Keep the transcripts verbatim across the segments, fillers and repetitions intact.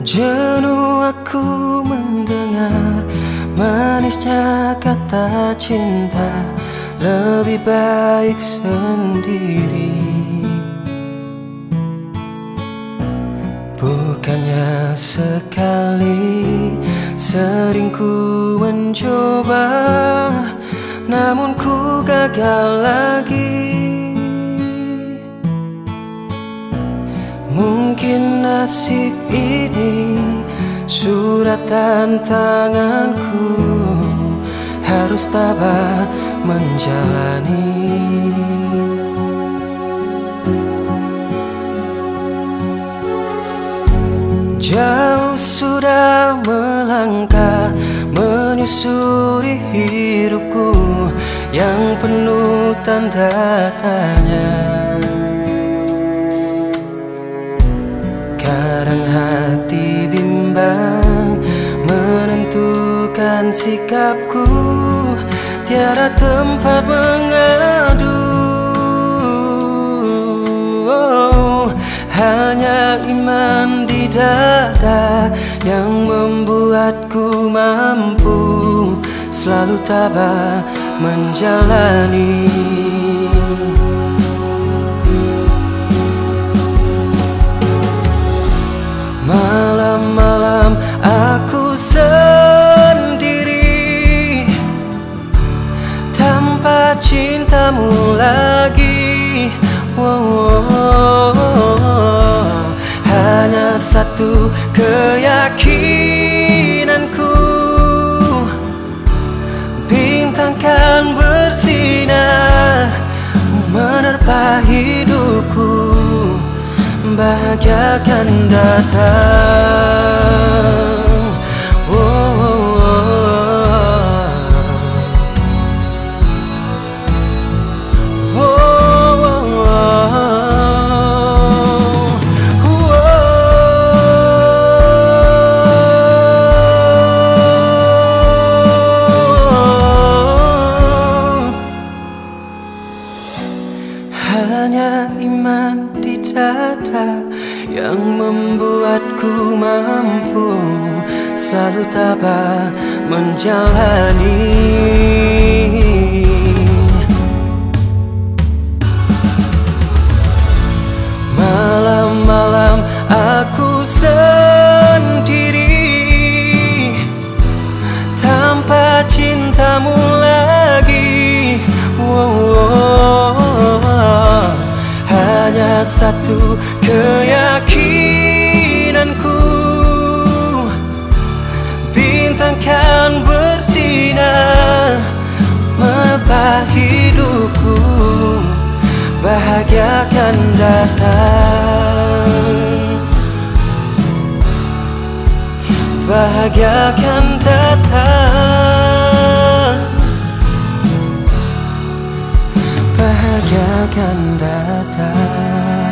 Jenuh aku mendengar manisnya kata cinta, lebih baik sendiri. Bukannya sekali, sering ku mencoba, namun ku gagal lagi. Mungkin nasib ini surat tantanganku, harus tabah menjalani. Jauh sudah melangkah menyusuri hidupku yang penuh tanda tanya. Kadang hati bimbang menentukan sikapku, tiada tempat mengadu. Oh, hanya iman di dada yang membuatku mampu selalu tabah menjalani. Malam-malam aku sendiri tanpa cintamu lagi. Wow, wow, wow. Hanya satu keyakinanku, bintang kan bersinar menerpa hidupku, bahagia akan datang. Oh, oh, oh. Oh, oh, oh. Hanya iman di dada yang membuatku mampu selalu tabah menjalani. Malam-malam aku sendiri tanpa cintamu lagi. Wow, wow, wow. Hanya satu keyakinanku, bintang kan bersinar menerpa hidupku, bahagia akan datang, bahagia akan datang, bahagia akan datang.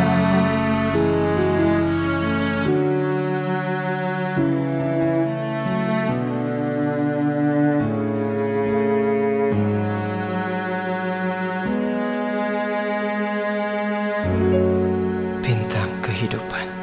Bintang kehidupan.